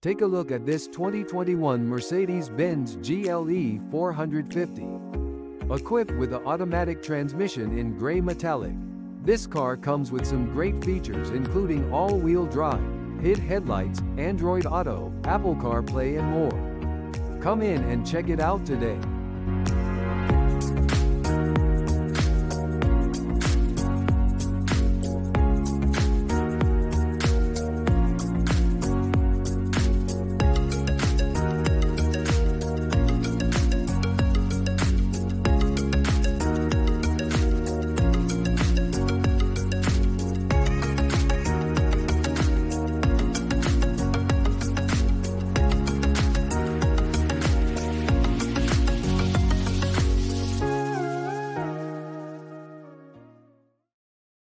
Take a look at this 2021 Mercedes-Benz GLE 450. Equipped with an automatic transmission in gray metallic, this car comes with some great features including all-wheel drive, HID headlights, Android Auto, Apple CarPlay and more. Come in and check it out today.